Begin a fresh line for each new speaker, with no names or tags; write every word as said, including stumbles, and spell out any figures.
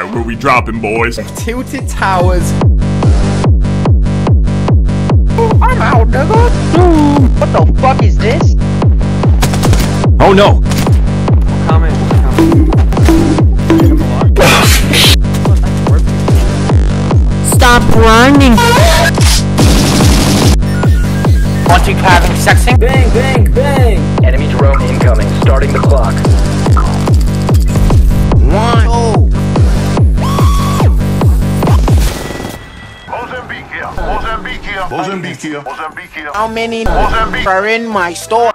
Alright, where we dropping, boys?
Tilted Towers.
I'm out, nigga. Dude, what the fuck is this?
Oh no!
Coming.
Stop running. Want to having sexing?
Bang, bang, bang! Enemy drone incoming, starting the clock.
One. Oh.
Mozambique here. Mozambique here. Mozambique here. Mozambique here.
How many
Mozambique.
are in my store?